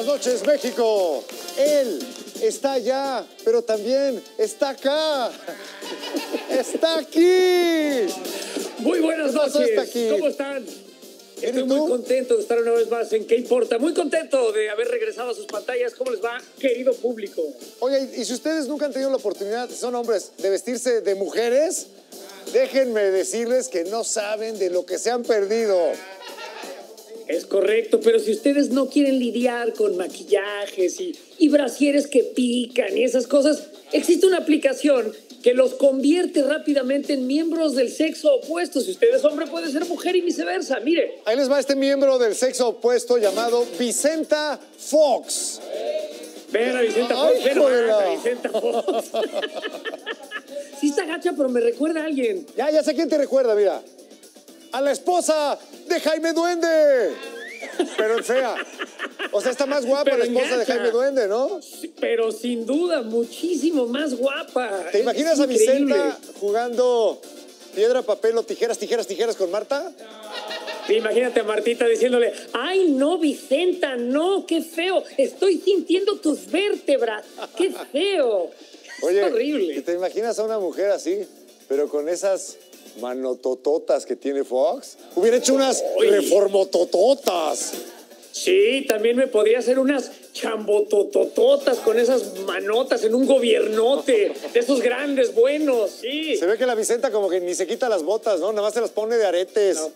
noches, México. Él está allá, pero también está acá. Está aquí. Muy buenas noches. Está aquí. ¿Cómo están? Estoy ¿Y muy tú? contento de estar una vez más en ¿Qué importa? Muy contento de haber regresado a sus pantallas. ¿Cómo les va, querido público? Oye, y si ustedes nunca han tenido la oportunidad, son hombres, de vestirse de mujeres, déjenme decirles que no saben de lo que se han perdido. Es correcto, pero si ustedes no quieren lidiar con maquillajes y brasieres que pican y esas cosas, existe una aplicación que los convierte rápidamente en miembros del sexo opuesto. Si usted es hombre, puede ser mujer y viceversa. Mire. Ahí les va este miembro del sexo opuesto llamado Vicenta Fox. Ven a Vicenta Ay, Fox, ven joder. a Vicenta Fox. Sí está gacha, pero me recuerda a alguien. Ya sé quién te recuerda, mira. A la esposa de Jaime Duende. Pero fea. O sea, está más guapa Pero la esposa de engancha. Jaime Duende, ¿no? Sí, pero sin duda, muchísimo más guapa. ¿Te imaginas Es a increíble. Vicenta jugando piedra, papel o tijeras, tijeras, tijeras con Marta? Imagínate a Martita diciéndole, ay no, Vicenta, no, qué feo, estoy sintiendo tus vértebras, qué feo. Oye, Es horrible. ¿y te imaginas a una mujer así, pero con esas manotototas que tiene Fox? Hubiera hecho unas Oye. reformotototas. Sí, también me podría hacer unas chambototototas con esas manotas en un gobiernote, de esos grandes, buenos, sí. Se ve que la Vicenta como que ni se quita las botas, ¿no? Nada más se las pone de aretes. No.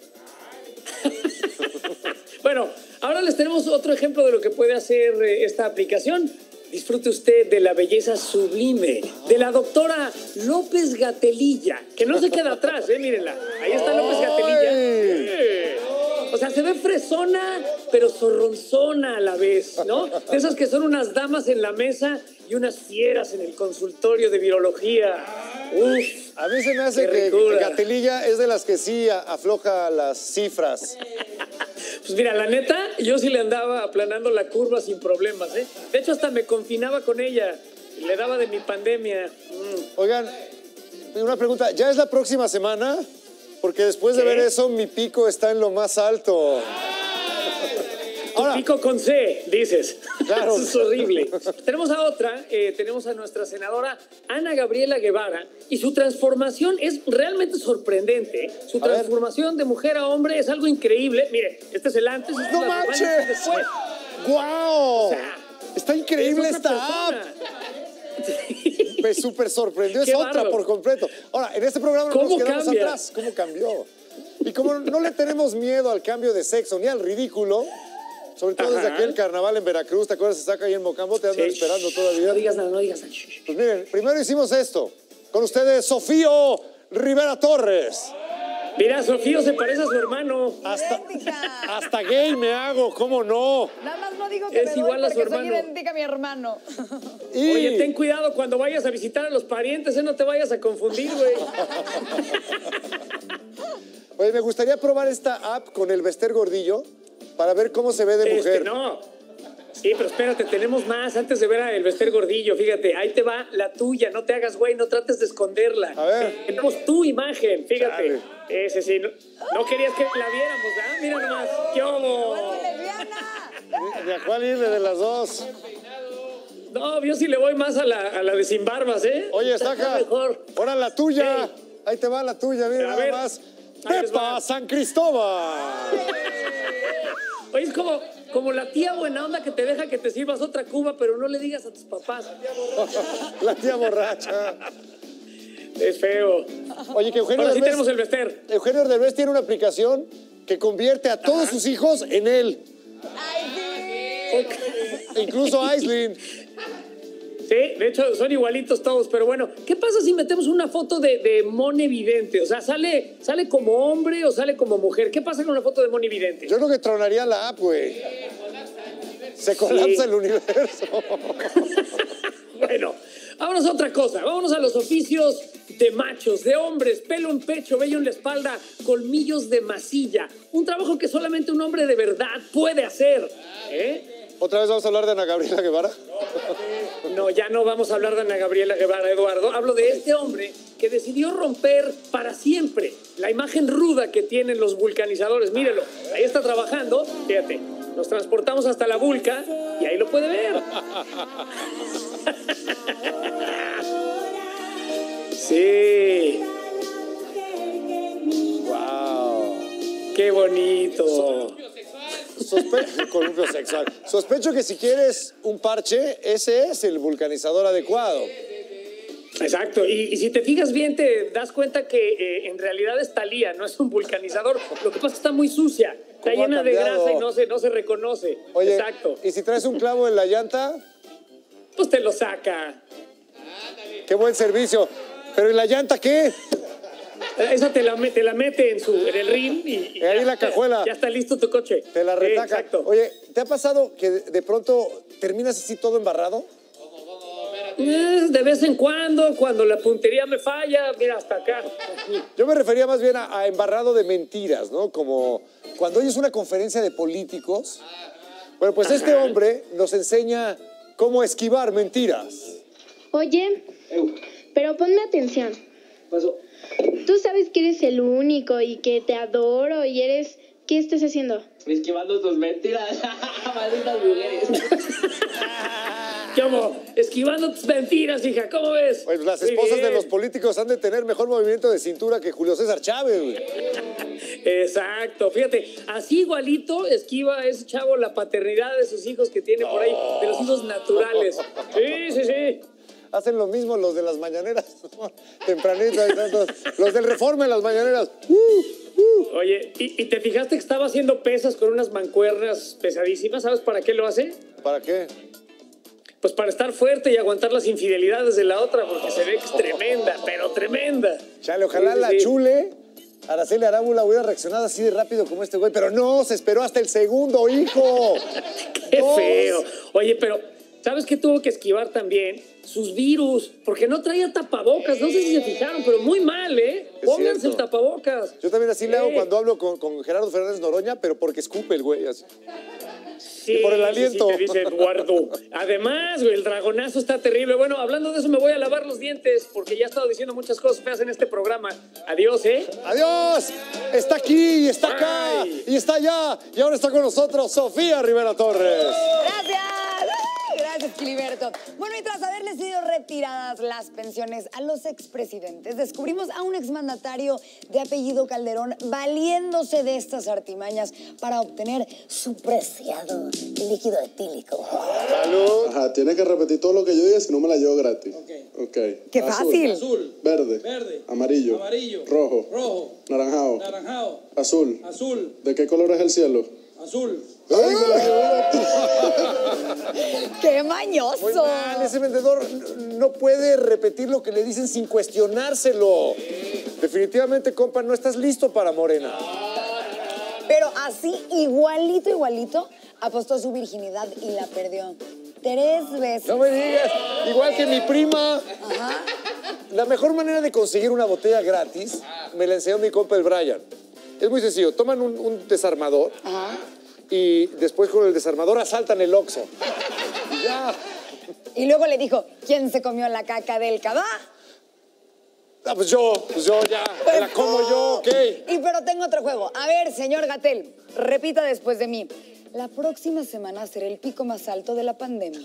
Bueno, ahora les tenemos otro ejemplo de lo que puede hacer esta aplicación. Disfrute usted de la belleza sublime de la doctora López Gatelilla, que no se queda atrás, mírenla. Ahí está López Gatelilla. ¡Ay! O sea, se ve fresona, pero zorronzona a la vez, ¿no? De esas que son unas damas en la mesa y unas fieras en el consultorio de virología. Uf. A mí se me hace Qué que ricura. Gatelilla es de las que sí afloja las cifras. Pues mira, la neta, yo sí le andaba aplanando la curva sin problemas, ¿eh? De hecho, hasta me confinaba con ella. Y le daba de mi pandemia. Oigan, una pregunta, ¿ya es la próxima semana? Porque después de ¿Qué? ver eso, mi pico está en lo más alto. Ahora, Pico con C, dices. Claro. Eso es horrible. Tenemos a otra, tenemos a nuestra senadora Ana Gabriela Guevara, y su transformación es realmente sorprendente. Su A ver. transformación de mujer a hombre es algo increíble. Mire, este es el antes, este es ¡no la normal, manches! este es después. ¡Guau! O sea, Está increíble es otra esta app. persona. Me súper sorprendió, es Qué otra bárbaro. por completo. Ahora, en este programa no nos ¿Cómo quedamos cambia? atrás. ¿Cómo cambió? Y como no le tenemos miedo al cambio de sexo ni al ridículo, sobre todo desde Ajá. aquel carnaval en Veracruz, ¿te acuerdas? Se saca ahí en Mocambo, te andan Sí, esperando shh, todavía. No digas nada, no digas nada. Shh, shh. Pues miren, primero hicimos esto. Con ustedes, Sofío Rivera Torres. Mira, Sofío se parece a su hermano. Hasta gay me hago, ¿cómo no? Nada más no digo que Es me igual doy a su porque soy hermano. idéntica a mi hermano. Y Oye, ten cuidado cuando vayas a visitar a los parientes, no te vayas a confundir, güey. Oye, me gustaría probar esta app con el Bester Gordillo para ver cómo se ve de mujer. No. Sí, pero espérate, tenemos más antes de ver a el Bester Gordillo. Fíjate, ahí te va la tuya. No te hagas, güey, no trates de esconderla. A ver. Tenemos tu imagen, fíjate. Chale. Ese sí. No querías que la viéramos, ¿verdad? Mira nomás. ¡Qué obo! ¡Lesbiana! ¿De a cuál irle de las dos? No, yo sí le voy más a la de sin barbas, ¿eh? Oye, está acá. mejor. Ahora la tuya. Ey. Ahí te va la tuya, mira A nada ver. más. Ahí les Pepa va. San Cristóbal. Oye, es como la tía buena onda que te deja que te sirvas otra cuba, pero no le digas a tus papás. La tía borracha. Es feo. Oye, que Eugenio Ahora sí Derbez, tenemos el Bester. Eugenio Derbez tiene una aplicación que convierte a todos sus hijos en él. Incluso a Aislinn. Sí, de hecho son igualitos todos, pero bueno, ¿qué pasa si metemos una foto de Moni Vidente? O sea, ¿sale como hombre o sale como mujer? ¿Qué pasa con una foto de Moni Vidente? Yo creo que tronaría la app, güey. Se colapsa el universo. Bueno, vámonos a otra cosa. Vámonos a los oficios de machos, de hombres, pelo en pecho, vello en la espalda, colmillos de masilla. Un trabajo que solamente un hombre de verdad puede hacer. ¿Eh? ¿Otra vez vamos a hablar de Ana Gabriela Guevara? No, ya no vamos a hablar de Ana Gabriela Guevara, Eduardo. Hablo de este hombre que decidió romper para siempre la imagen ruda que tienen los vulcanizadores. Mírelo, ahí está trabajando. Fíjate, nos transportamos hasta la vulca y ahí lo puede ver. Sí. ¡Wow! Qué bonito. Columpio sexual. Sospecho que si quieres un parche, ese es el vulcanizador adecuado. Exacto, y si te fijas bien te das cuenta que en realidad es Thalía, no es un vulcanizador. Lo que pasa es que está muy sucia, está ¿Cómo ha llena de cambiado? grasa y no se reconoce. Oye, Exacto. ¿y si traes un clavo en la llanta? Pues te lo saca. ¡Qué buen servicio! ¿Pero en la llanta qué? Esa te la mete en el rin y Ahí la cajuela. Ya está listo tu coche. Te la retaca. Exacto. Oye, ¿te ha pasado que de pronto terminas así todo embarrado? De vez en cuando la puntería me falla, mira, hasta acá. Yo me refería más bien a embarrado de mentiras, ¿no? Como cuando oyes una conferencia de políticos. Bueno, pues este hombre nos enseña cómo esquivar mentiras. Oye, pero ponme atención. Pasó. Tú sabes que eres el único y que te adoro y eres... ¿Qué estás haciendo? Esquivando tus mentiras. Malditas mujeres. ¿Cómo? Esquivando tus mentiras, hija, ¿cómo ves? Pues las Muy esposas de bien. los políticos han de tener mejor movimiento de cintura que Julio César Chávez, güey. Exacto, fíjate, así igualito esquiva ese chavo la paternidad de sus hijos que tiene por ahí, de los hijos naturales. Sí. Hacen lo mismo los de las mañaneras, tempranito, ahí están todos. Los del Reforma en las mañaneras. Oye, ¿y te fijaste que estaba haciendo pesas con unas mancuernas pesadísimas? ¿Sabes para qué lo hace? ¿Para qué? Pues para estar fuerte y aguantar las infidelidades de la otra, porque se ve que es tremenda, pero tremenda. Chale, ojalá Sí. la chule, Araceli Arámbula, hubiera reaccionado así de rápido como este güey, pero no, se esperó hasta el segundo, hijo. ¡Qué Dos. feo! Oye, pero ¿sabes qué tuvo que esquivar también? Sus virus, porque no traía tapabocas. No sé si se fijaron, pero muy mal, ¿eh? Es Pónganse cierto. el tapabocas. Yo también así le hago Sí. cuando hablo con Gerardo Fernández Noroña, pero porque escupe el güey, así. Sí, por el aliento. Sí, te dice Eduardo. Además, güey, el dragonazo está terrible. Bueno, hablando de eso, me voy a lavar los dientes porque ya he estado diciendo muchas cosas feas en este programa. Adiós, ¿eh? ¡Adiós! Está aquí, está acá, Bye. y está allá, y ahora está con nosotros Sofía Rivera Torres. Gracias. Gracias, Filiberto. Bueno, y tras haberles sido retiradas las pensiones a los expresidentes, descubrimos a un exmandatario de apellido Calderón valiéndose de estas artimañas para obtener su preciado líquido etílico. Salud. Ajá, tienes que repetir todo lo que yo diga, si no me la llevo gratis. Ok. ¡Qué Azul, fácil! Azul, Verde. verde, Amarillo. amarillo, Rojo. rojo, Naranjado. naranjado, Azul. azul, ¿De qué color es el cielo? azul. Ay, me la llevo gratis. ¡Qué mañoso! Muy mal, ese vendedor no puede repetir lo que le dicen sin cuestionárselo. Definitivamente, compa, no estás listo para Morena. Pero así, igualito, apostó su virginidad y la perdió 3 veces. No me digas, igual que mi prima. Ajá. La mejor manera de conseguir una botella gratis me la enseñó mi compa el Brian. Es muy sencillo, toman un desarmador Ajá. y después con el desarmador asaltan el Oxxo. Y ya. Y luego le dijo, ¿quién se comió la caca del cabá? Ah, pues yo ya, me la como yo, ok. Y pero tengo otro juego. A ver, señor Gatell, repita después de mí. La próxima semana será el pico más alto de la pandemia.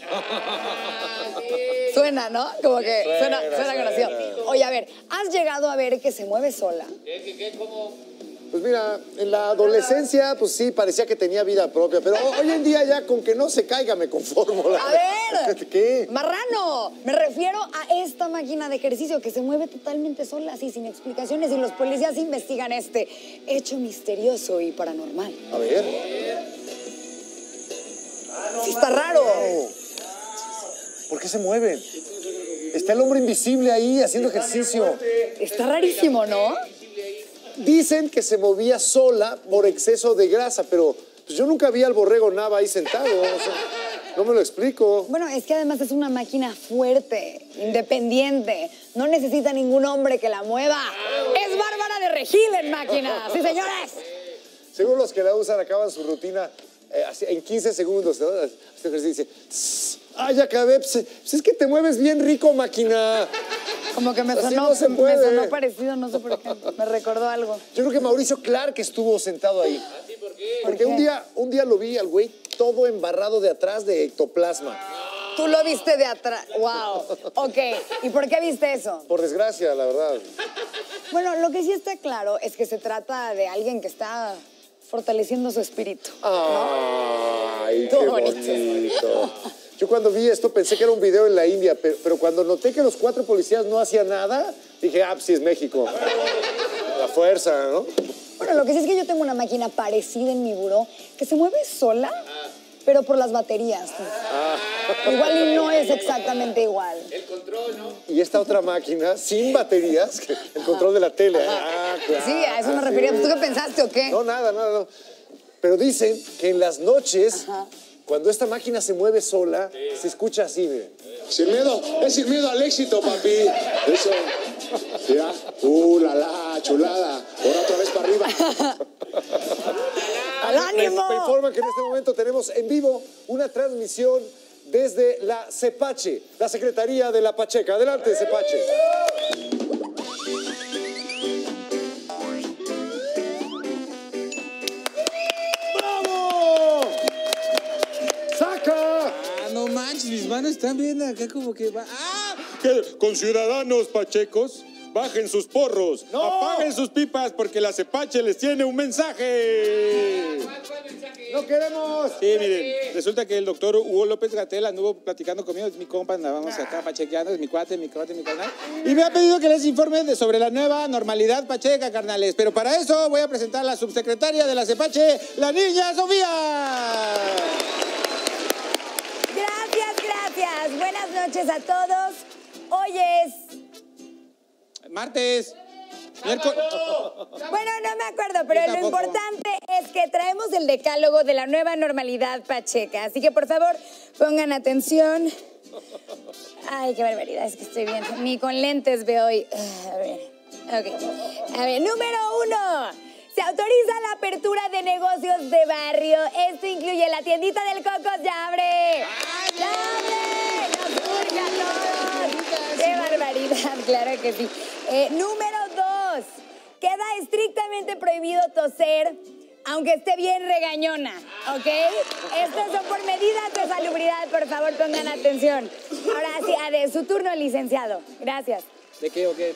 Suena, ¿no? Como que suena gracioso. Oye, a ver, ¿has llegado a ver que se mueve sola? Pues mira, en la adolescencia, pues sí, parecía que tenía vida propia, pero hoy en día ya con que no se caiga me conformo. A ver, ¿Qué? marrano, me refiero a esta máquina de ejercicio que se mueve totalmente sola, así sin explicaciones, y los policías investigan este hecho misterioso y paranormal. A ver. Sí está raro. ¿Por qué se mueven? Está el hombre invisible ahí haciendo ejercicio. Está rarísimo, ¿no? Dicen que se movía sola por exceso de grasa, pero pues yo nunca vi al borrego Nava ahí sentado. O sea, no me lo explico. Bueno, es que además es una máquina fuerte, independiente. No necesita ningún hombre que la mueva. Es Bárbara de Regil en máquina. Sí, señores. Según los que la usan, acaban su rutina así, en 15 segundos. ¿No? Este ejercicio dice, "Tss, ya acabé. Pues es que te mueves bien rico, máquina. Como que me Así sonó, no se me puede. sonó parecido, no sé por qué. Me recordó algo. Yo creo que Mauricio Clark estuvo sentado ahí. ¿Por Porque qué? un día lo vi al güey todo embarrado de atrás de ectoplasma. Tú lo viste de atrás. Wow. Ok. ¿Y por qué viste eso? Por desgracia, la verdad. Bueno, lo que sí está claro es que se trata de alguien que está fortaleciendo su espíritu. Ay, Qué qué bonito. bonito. Yo cuando vi esto pensé que era un video en la India, pero cuando noté que los 4 policías no hacían nada, dije, pues sí es México. La fuerza, ¿no? Bueno, lo que sí es que yo tengo una máquina parecida en mi buró que se mueve sola, pero por las baterías. Igual y no es exactamente igual. Y esta otra máquina, sin baterías, el control de la tele. Claro. Sí, a eso me refería. ¿Tú qué pensaste o qué? No, nada, no. Pero dicen que en las noches, cuando esta máquina se mueve sola, se escucha así, miren. Sin miedo, es sin miedo al éxito, papi. Eso. Ya. La chulada. Ahora otra vez para arriba. ¡Al ánimo! Me informan que en este momento tenemos en vivo una transmisión desde la CEPACHE, la Secretaría de la Pacheca. Adelante, CEPACHE. ¡Bravo! ¡Saca! No manches, mis manos están bien acá como que va. Que con ciudadanos pachecos, bajen sus porros, ¡No! apaguen sus pipas porque la CEPACHE les tiene un mensaje. ¡No queremos! Sí, miren, resulta que el doctor Hugo López-Gatell anduvo platicando conmigo, es mi compa, andábamos acá pachequeando, es mi cuate, mi carnal, y me ha pedido que les informe sobre la nueva normalidad pacheca, carnales, pero para eso voy a presentar a la subsecretaria de la CEPACHE, la niña Sofía. Gracias. Buenas noches a todos. Hoy es... Martes. Miércoles. Bueno, no me acuerdo, pero Yo lo tampoco. importante es que traemos el decálogo de la nueva normalidad pacheca. Así que, por favor, pongan atención. Ay, qué barbaridad, es que estoy bien. Ni con lentes veo hoy. A ver, ok. A ver, número 1. Se autoriza la apertura de negocios de barrio. Esto incluye la tiendita del Cocos, ¡ya abre! ¡Ya abre! ¡Nos surge a todos! ¡Qué barbaridad! Claro que sí. Número 2. Queda estrictamente prohibido toser, aunque esté bien regañona, ¿ok? Estos son por medidas de salubridad, por favor, pongan atención. Ahora sí, su turno, licenciado. Gracias. ¿De qué o qué?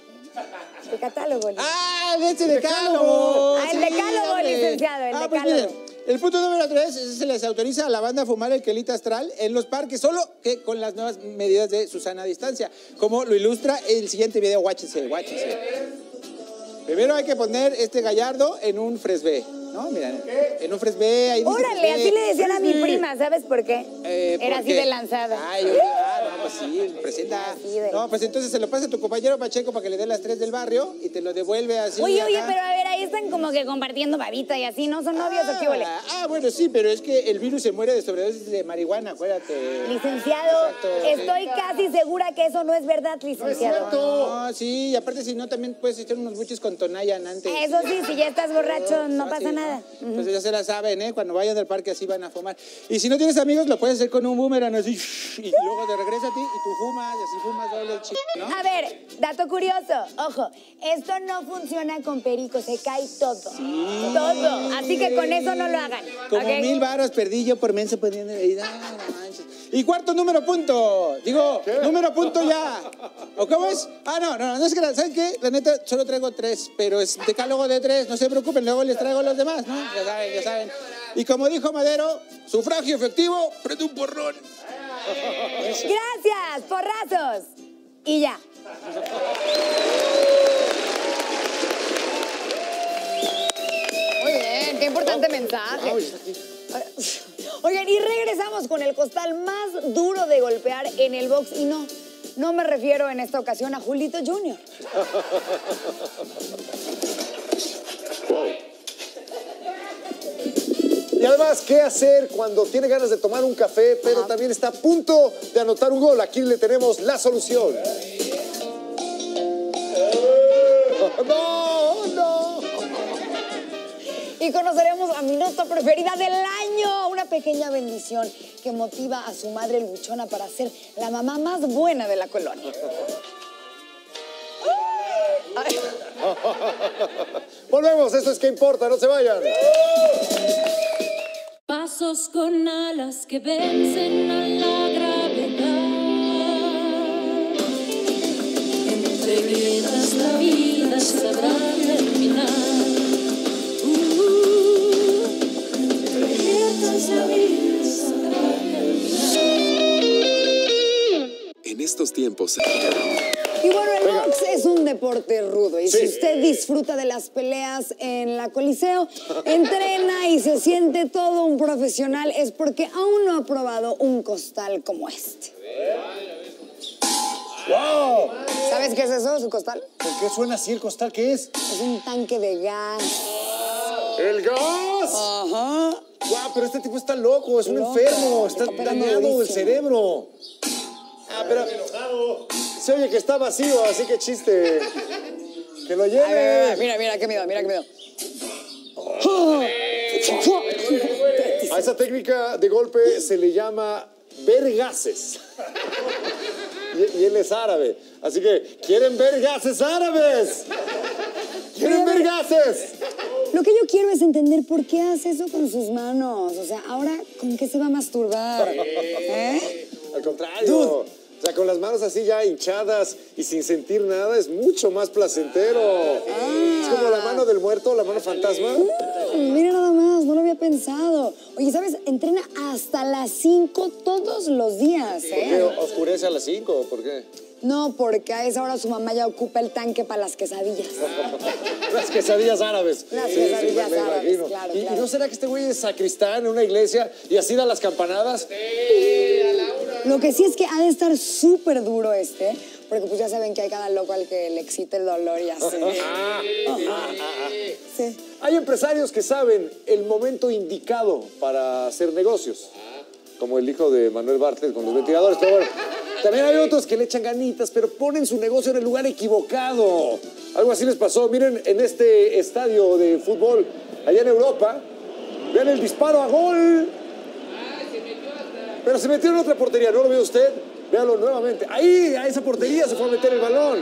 El catálogo. De ese decálogo. El decálogo, licenciado, el Pues decálogo. miren, el punto número 3 se les autoriza a la banda a fumar el quelite astral en los parques, solo que con las nuevas medidas de Susana distancia, como lo ilustra el siguiente video. Guáchense. Primero hay que poner este gallardo en un fresbé, ¿no? Mira, en un fresbé. Ahí dice Órale, fresbé. así le decían a mi Sí. prima, ¿sabes por qué? Era ¿por así qué? de lanzada. Ay, no, pues sí, presenta. Así de- No, pues entonces se lo pasa a tu compañero Pacheco para que le dé las 3 del barrio y te lo devuelve así. Oye, acá. pero a ver, ahí están como que compartiendo babita y así, ¿no? ¿Son novios o qué huele? Bueno, sí, pero es que el virus se muere de sobredosis de marihuana, acuérdate. Licenciado, Exacto, estoy sí. casi segura que eso no es verdad, licenciado. No, sí, y aparte si no también puedes echar unos buches con Tonayan antes. Eso sí, si ya estás borracho, no pasa sí, nada. Entonces ya se la saben, ¿eh? Cuando vayan al parque así van a fumar. Y si no tienes amigos, lo puedes hacer con un boomerang así, y luego te regresa a ti y tú fumas, y así fumas doble ¿no? A ver, dato curioso, ojo, esto no funciona con perico, se cae todo. Todo. Así que con eso no lo hagan. Como ¿ok? 1000 varos perdí yo por menso poniendo ahí. No manches. Y cuarto número punto. Digo, número punto ya. ¿O cómo es? No es que, ¿saben qué? La neta, solo traigo 3, pero es decálogo de 3. No se preocupen, luego les traigo los demás, ¿no? Ya saben. Y como dijo Madero, sufragio efectivo, prende un porrón. Gracias, porrazos. Y ya. Muy bien, qué importante mensaje. Oigan, y regresamos con el costal más duro de golpear en el box. Y no me refiero en esta ocasión a Julito Jr. Y además, ¿qué hacer cuando tiene ganas de tomar un café, pero también está a punto de anotar un gol? Aquí le tenemos la solución. No. Y conoceremos a mi nota preferida del año. Una pequeña bendición que motiva a su madre luchona para ser la mamá más buena de la colonia. Ay. Volvemos, esto es ¿Qué importa? No se vayan. pasos con alas que vencen a la gravedad. Entre grietas la vida sabrá terminar. Entre grietas la vida sabrá terminar. En estos tiempos... Y bueno, el box es un deporte rudo y si usted disfruta de las peleas en la Coliseo, entrena y se siente todo un profesional, es porque aún no ha probado un costal como este. ¡Wow! ¿Sabes qué es eso, su costal? ¿Por qué suena así el costal? ¿Qué es? Es un tanque de gas. ¡El gas! Ajá. ¡Guau! Pero este tipo está loco, es un enfermo, está dañado el cerebro. Ah, pero se oye que está vacío, así que chiste. Que lo lleve. A ver, mira, qué miedo, mira qué miedo. A esa técnica de golpe se le llama ver gases. Y él es árabe. Así que, ¿quieren ver gases árabes? ¿Quieren ver gases? Lo que yo quiero es entender por qué hace eso con sus manos. O sea, ahora, ¿con qué se va a masturbar? ¿Eh? Al contrario. O sea, con las manos así ya hinchadas y sin sentir nada es mucho más placentero. Es como la mano del muerto, la mano fantasma. Mira nada más, no lo había pensado. Oye, ¿sabes? Entrena hasta las 5 todos los días, ¿eh? ¿Por qué oscurece a las 5? ¿Por qué? No, porque a esa hora su mamá ya ocupa el tanque para las quesadillas. Las quesadillas árabes. Las quesadillas me árabes, imagino. claro, ¿Y claro. no será que este güey es sacristán en una iglesia y así da las campanadas? Lo que sí es que ha de estar súper duro porque pues ya saben que hay cada loco al que le excita el dolor y así. Sí. Hay empresarios que saben el momento indicado para hacer negocios, como el hijo de Manuel Bartlett con los ventiladores, pero bueno, también hay otros que le echan ganitas, pero ponen su negocio en el lugar equivocado. Algo así les pasó, miren, en este estadio de fútbol allá en Europa, vean el disparo a gol. Pero se metió en otra portería, ¿no lo vio usted? Véalo nuevamente. Ahí, a esa portería se fue a meter el balón.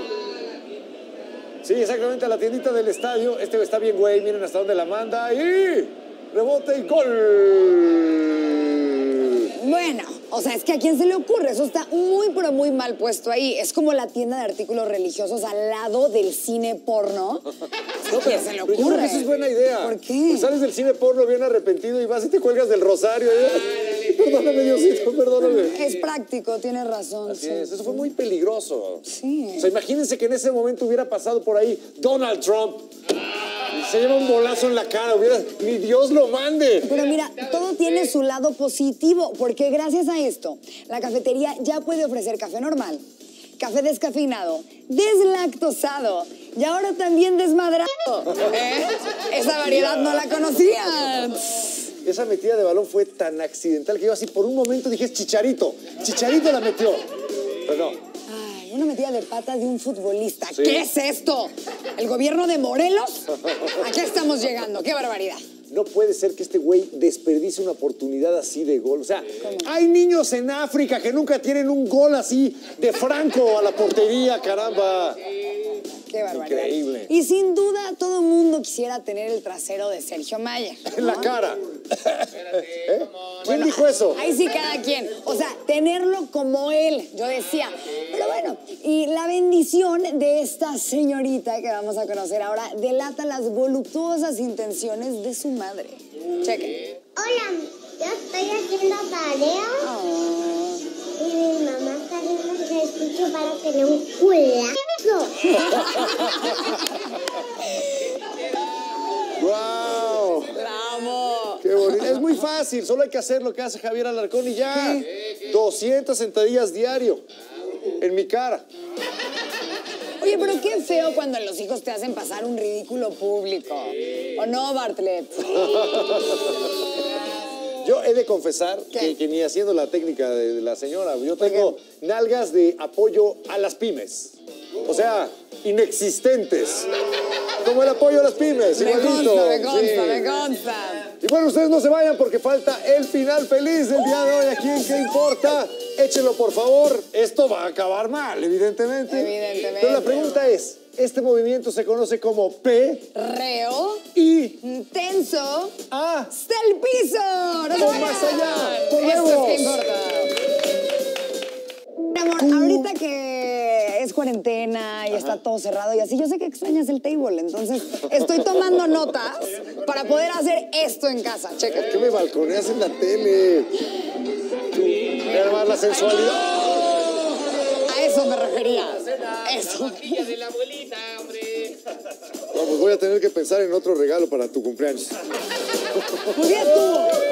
Sí, exactamente, a la tiendita del estadio. Este está bien, güey, miren hasta dónde la manda. Y rebote y gol. Bueno, o sea, es que a quién se le ocurre, eso está muy, pero muy mal puesto ahí. Es como la tienda de artículos religiosos al lado del cine porno. No, ¿Quién se le pero yo creo ocurre? que eso es buena idea. ¿Por qué? Pues sales del cine porno bien arrepentido y vas y te cuelgas del rosario. Perdóname, Diosito, perdóname. Es práctico, tienes razón. Así es, eso fue muy peligroso. Sí. O sea, imagínense que en ese momento hubiera pasado por ahí Donald Trump. Se lleva un bolazo en la cara, ni Dios lo mande. Pero mira, todo tiene su lado positivo, porque gracias a esto, la cafetería ya puede ofrecer café normal, café descafeinado, deslactosado y ahora también desmadrado. Esa variedad no la conocían. Esa metida de balón fue tan accidental que yo así por un momento dije, es Chicharito. Chicharito la metió. Pero no. Ay, una metida de pata de un futbolista. Sí. ¿Qué es esto? ¿El gobierno de Morelos? ¿A qué estamos llegando? ¡Qué barbaridad! No puede ser que este güey desperdicie una oportunidad así de gol. O sea, hay niños en África que nunca tienen un gol así de franco a la portería, caramba. ¡Qué barbaridad! Increíble. Y sin duda todo el mundo quisiera tener el trasero de Sergio Mayer, ¿no? En la cara. ¿Quién dijo eso? Ahí sí cada quien. O sea, tenerlo como él, yo decía. Pero bueno, y la bendición de esta señorita que vamos a conocer ahora delata las voluptuosas intenciones de su madre. Cheque. Hola, yo estoy haciendo tarea y mi mamá está haciendo ejercicio para tener un culazo. ¡Guau! ¡La amo! ¡Qué bonito! Es muy fácil, solo hay que hacer lo que hace Javier Alarcón y ya. 200 sentadillas diario. En mi cara. Oye, pero qué feo cuando los hijos te hacen pasar un ridículo público. ¿O no, Bartlett? Yo he de confesar que ni haciendo la técnica de la señora, yo tengo nalgas de apoyo a las pymes. O sea, inexistentes. Como el apoyo a las pymes, igualito. Me consta. Y bueno, ustedes no se vayan porque falta el final feliz del día de hoy aquí en ¿Qué importa? Échenlo, por favor. Esto va a acabar mal, evidentemente. Evidentemente. Pero la pregunta es, ¿este movimiento se conoce como P? Reo. Y intenso está el piso. ¡No más allá! Esto es ¡Volvemos! que importa. Mi amor, ahorita que es cuarentena y está todo cerrado y así, yo sé que extrañas el table, entonces estoy tomando notas para poder hacer esto en casa. Checa. ¿Por qué me balconeas en la tele? Mira más la sensualidad. A eso me refería. Eso. de la abuelita, hombre. Vamos, voy a tener que pensar en otro regalo para tu cumpleaños. Muy bien, tú.